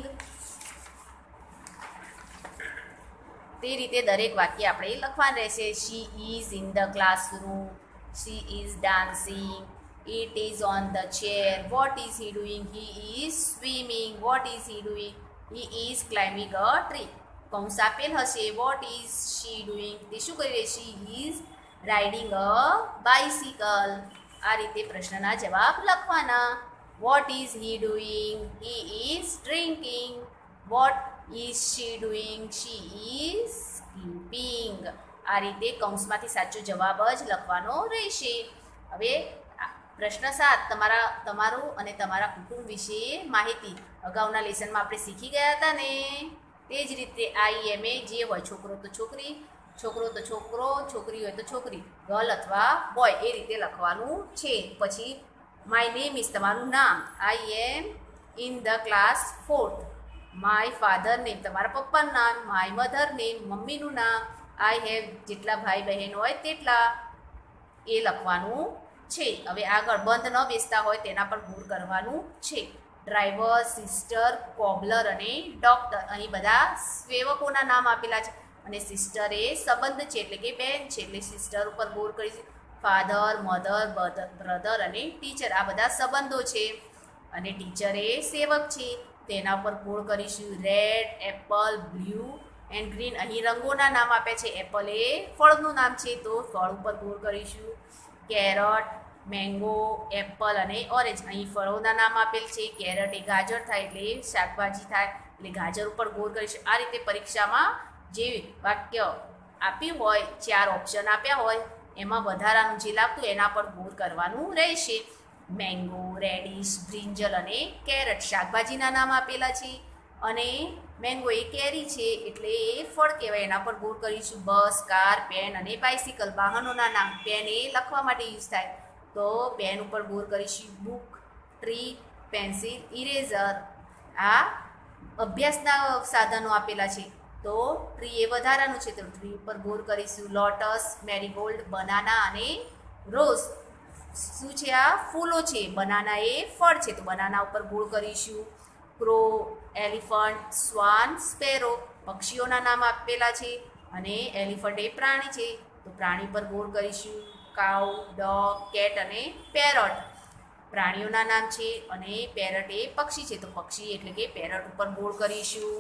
તે રીતે દરેક વાક્ય આપણે લખવાનું રહેશે. She is in the classroom. She is dancing. It is on the chair. What is he doing? He is swimming. What is he doing? He is climbing a tree. કૌંસ આપેલ હશે. What is she doing? તે શું કરી રહી? She is riding a bicycle. આ રીતે પ્રશ્નના જવાબ લખવાના. What is he doing? He is drinking. What is she doing? She is sleeping. આ રીતે કૌંસમાંથી સાચો જવાબ જ લખવાનો રહેશે. હવે પ્રશ્ન સાત. તમારા તમારું અને તમારા કુટુંબ વિશે માહિતી. અગાઉના લેસનમાં આપણે શીખી ગયા હતા ને, તે જ રીતે આઈ એમ એ જે હોય, છોકરો તો છોકરી, છોકરો તો છોકરો, છોકરી હોય તો છોકરી, ગર્લ અથવા બોય, એ રીતે લખવાનું છે. પછી માય નેમ ઇઝ તમારું નામ. I am in the class fourth. My father name તમારા પપ્પાનું નામ. માય મધર નેમ મમ્મીનું નામ. આઈ હેવ જેટલા ભાઈ બહેન હોય તેટલા, એ લખવાનું છે. હવે આગળ બંધ ન બેસતા હોય તેના પર ભૂર કરવાનું છે. ડ્રાઈવર, સિસ્ટર, કોબલર અને ડોક્ટર. અહીં બધા સેવકોના નામ આપેલા છે અને સિસ્ટર એ સંબંધ છે એટલે કે બેન છે, એટલે સિસ્ટર ઉપર બોર કરીશું. ફાધર, મધર, બ્રધર અને ટીચર, આ બધા સંબંધો છે. અને ટીચર એ સેવક છે, તેના ઉપર બોર કરીશું. Red, apple, blue and green. અહીં રંગોના નામ આપ્યા છે. એપલ એ ફળનું નામ છે, તો ફળ ઉપર બોર કરીશું. કેરટ, મેંગો, એપલ અને ઓરેન્જ. અહીં ફળોના નામ આપેલ છે. કેરટ એ ગાજર થાય એટલે શાકભાજી થાય, એટલે ગાજર ઉપર ગોર કરીશું. આ રીતે પરીક્ષામાં જે વાક્ય આપ્યું હોય, ચાર ઓપ્શન આપ્યા હોય, એમાં વધારાનું જે લાગતું એના પર ગોર કરવાનું રહેશે. મેંગો, રેડિશ, બ્રિંજલ અને કેરટ શાકભાજીના નામ આપેલા છે. અને મેંગો એ કેરી છે એટલે એ ફળ કહેવાય, એના પર ગોર કરીશું. બસ, કાર, પેન અને બાઇસિકલ વાહનોના નામ. પેન એ લખવા માટે યુઝ થાય, તો પેન ઉપર ગોર કરીશું. Book, tree, pencil, eraser. આ અભ્યાસના સાધનો આપેલા છે, તો ટ્રી એ વધારાનું છે, તો ટ્રી ઉપર ગોર કરીશું. લોટસ, મેરીગોલ્ડ, બનાના અને રોઝ શું છે? આ ફૂલો છે. બનાના એ ફળ છે, તો બનાના ઉપર ગોળ કરીશું. ક્રો, એલિફન્ટ, સ્વાન, સ્પેરો પક્ષીઓના નામ આપેલા છે અને એલિફન્ટ એ પ્રાણી છે, તો પ્રાણી પર ગોળ કરીશું. કાઉ, ડોગ, કેટ અને પેરટ પ્રાણીઓના નામ છે અને પેરટ એ પક્ષી છે, તો પક્ષી એટલે કે પેરટ ઉપર ગોળ કરીશું.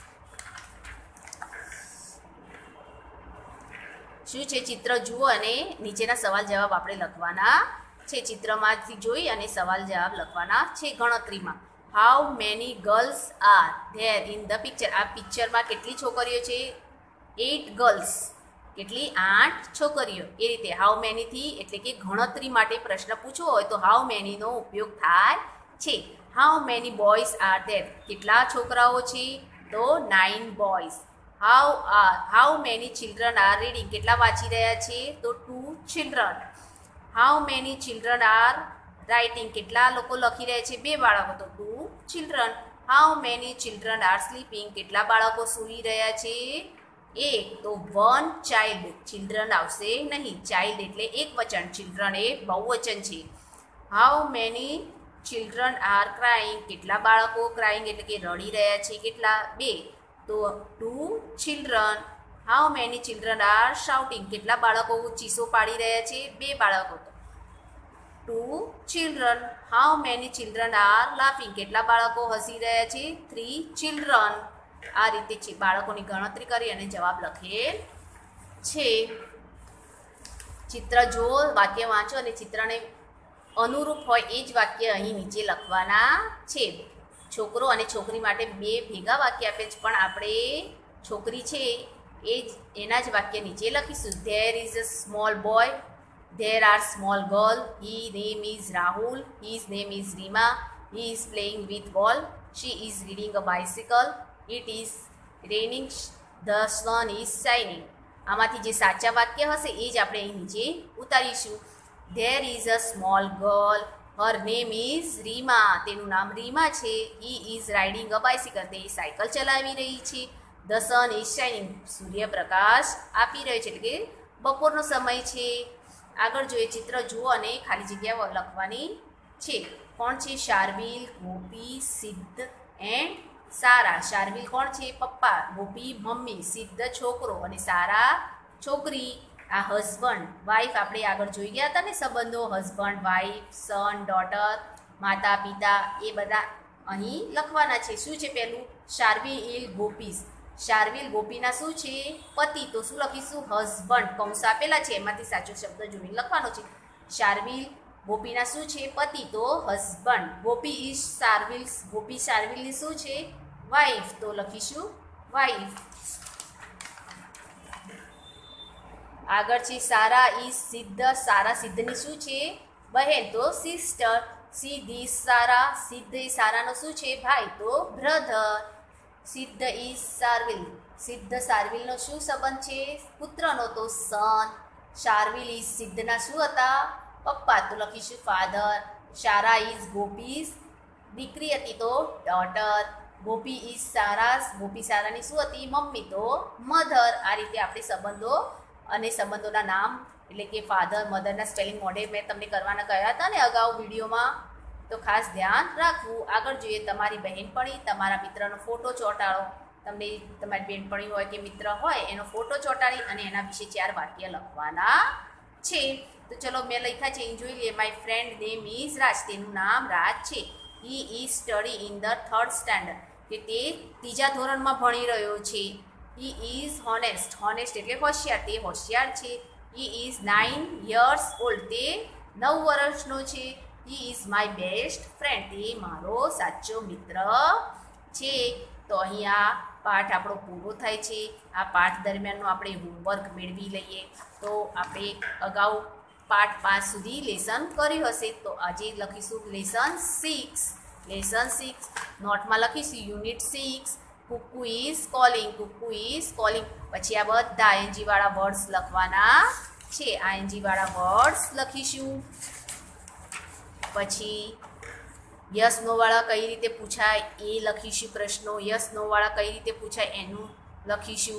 શું છે? ચિત્ર જુઓ અને નીચેના સવાલ જવાબ આપણે લખવાના છે. ચિત્રમાંથી જોઈ અને સવાલ જવાબ લખવાના છે. ગણતરીમાં how many girls are there in the picture. આ પિક્ચરમાં કેટલી છોકરીઓ છે? Eight girls. કેટલી? આઠ છોકરીઓ. એ રીતે હાઉ મેનીથી એટલે કે ગણતરી માટે પ્રશ્ન પૂછવો હોય તો હાઉ મેનીનો ઉપયોગ થાય છે. How many boys are there? કેટલા છોકરાઓ છે? તો nine boys. How are how many children are reading? કેટલા વાંચી રહ્યા છે? તો two children. How many children are writing? કેટલા લોકો લખી રહ્યા છે? બે બાળકો. તો two children. How many children are sleeping? કેટલા બાળકો સૂઈ રહ્યા છે? એક. તો વન ચાઇલ્ડ. ચિલ્ડ્રન આવશે નહીં, ચાઇલ્ડ એટલે એક વચન, ચિલ્ડ્રન એ બહુવચન છે. How many children are crying? કેટલા બાળકો ક્રાઇંગ એટલે કે રડી રહ્યા છે? કેટલા? બે. તો two children. How many children are shouting? કેટલા બાળકો ચીસો પાડી રહ્યા છે? બે બાળકો. Two children. How many children are laughing? કેટલા બાળકો હસી રહ્યા છે? Three children. આ રીતે છે બાળકોની ગણતરી કરી અને જવાબ લખેલ છે. ચિત્ર જો, વાક્ય વાંચો અને ચિત્રને અનુરૂપ હોય એ જ વાક્ય અહીં નીચે લખવાના છે. છોકરો અને છોકરી માટે બે ભેગા વાક્ય આપે છે, પણ આપણે છોકરી છે એ જ એના જ વાક્ય નીચે લખીશું. There is a small boy, there are small girl, he name is Rahul, his name is Reema, he is playing with ball, she is reading a bicycle, it is raining, the sun is shining. આમાંથી જે સાચા વાક્ય હશે એ જ આપણે અહીં નીચે ઉતારીશું. There is a small girl, her name is Reema, તેનું નામ રીમા છે. He is riding a bicycle, તે સાયકલ ચલાવી રહી છે. ધ સન ઇઝ શાઇનિંગ, સૂર્યપ્રકાશ આપી રહ્યો છે, એટલે કે બપોરનો સમય છે. આગળ જોઈએ, ચિત્ર જુઓ અને ખાલી જગ્યા લખવાની છે. કોણ છે? શાર્વિલ, ગોપી, સિદ્ધ એન્ડ સારા. શાર્વિલ કોણ છે? પપ્પા. ગોપી મમ્મી. સિદ્ધ છોકરો અને સારા છોકરી. આ હસબન્ડ વાઈફ આપણે આગળ જોઈ ગયા હતા ને, સંબંધો હસબન્ડ વાઈફ, સન ડોટર, માતા પિતા, એ બધા અહીં લખવાના છે. શું છે પહેલું? શાર્વિલ ગોપીસ. શાર્વિલ ગોપીના શું છે? પતિ. તો શું લખીશું? હસબન્ડ. કૌંસ આપેલા છે એમાંથી સાચો શબ્દ જોઈને લખવાનો છે. શાર્વિલ ગોપીના શું છે? પતિ. તો હસબન્ડ. ગોપી ઇઝ શાર્વિલ, ગોપી શાર્વિલની શું છે? વાઈફ. તો લખીશું વાઈફ. આગળ છે સારા ઇઝ સિદ્ધ. સારા સિદ્ધની શું છે? બહેન. તો સિસ્ટર. સિદ્ધ ઇઝ સારા, સિદ્ધ એ સારાનો શું છે? ભાઈ. તો બ્રધર. સિદ્ધ ઇઝ શાર્વિલ, સિદ્ધ શાર્વિલનો શું સંબંધ છે? પુત્રનો. તો સન. શાર્વિલ ઇઝ સિદ્ધના શું હતા? પપ્પા. તો લખીશું ફાધર. સારા ઇઝ ગોપીઝ દીકરી હતી, તો ડોટર. ગોપી ઇઝ સારા, ગોપી સારાની શું હતી? મમ્મી. તો મધર. આ રીતે આપણે સંબંધો અને સંબંધોના નામ એટલે કે ફાધર મધરના સ્પેલિંગ મોડે મેં તમને કરવાના કહ્યા હતા ને અગાઉ વિડીયોમાં, તો ખાસ ધ્યાન રાખવું. આગળ જોઈએ, તમારી બહેનપણી, તમારા મિત્રનો ફોટો ચોંટાડો. તમને તમારી બહેનપણી હોય કે મિત્ર હોય એનો ફોટો ચોંટાડી અને એના વિશે ચાર વાક્ય લખવાના છે. તો ચલો મેં લખ્યા છે એ જોઈ લઈએ. My friend name is Raj, તેનું નામ રાજ છે. He is study in the third standard, કે તે ત્રીજા ધોરણમાં ભણી રહ્યો છે. હી ઇઝ હોનેસ્ટ, હોનેસ્ટ એટલે હોશિયાર, તે હોશિયાર છે. He is nine years old, તે નવ વર્ષનો છે. He is my best friend, તે મારો સાચો મિત્ર છે. તો અહીંયા પાઠ આપણો પૂરો થાય છે. આ પાઠ દરમિયાનનું આપણે હોમવર્ક મેળવી લઈએ. તો આપણે અગાઉ પાઠ પાંચ સુધી લેસન કર્યું હશે, તો આજે લખીશું લેસન સિક્સ. લેસન સિક્સ નોટમાં લખીશું unit six. Cuckoo is calling, cuckoo is calling. પછી આ બધા આઈએનજી વાળા વર્ડ્સ લખવાના છે. આઈએનજી વાળા વર્ડ્સ લખીશું. પછી યસ નો વાળા કઈ રીતે પૂછાય એ લખીશું. પ્રશ્નો યસ નો વાળા કઈ રીતે પૂછાય એનું લખીશું.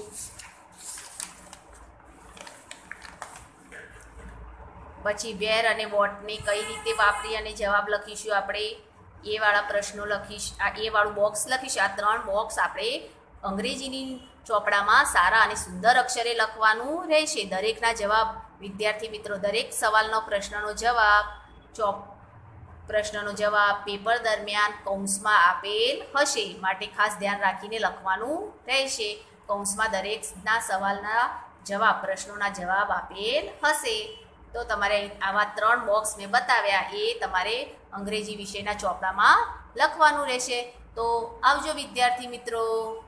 પછી વેર અને વોટને કઈ રીતે વાપરી અને જવાબ લખીશું આપણે, એ વાળા પ્રશ્નો લખીશું. આ એ વાળું બોક્સ લખીશું. આ ત્રણ બોક્સ આપણે અંગ્રેજીની ચોપડામાં સારા અને સુંદર અક્ષરે લખવાનું રહેશે. દરેકના જવાબ વિદ્યાર્થી મિત્રો, દરેક સવાલનો પ્રશ્નનો જવાબ ચોપ પ્રશ્નનો જવાબ પેપર દરમિયાન કૌંસમાં આપેલ હશે, માટે ખાસ ધ્યાન રાખીને લખવાનું રહેશે. કૌંસમાં દરેકના સવાલના જવાબ પ્રશ્નોના જવાબ આપેલ હશે. તો તમારે આવા ત્રણ બોક્સ મેં બતાવ્યા એ તમારે અંગ્રેજી વિષયના ચોપડામાં લખવાનું રહેશે. તો આવજો વિદ્યાર્થી મિત્રો.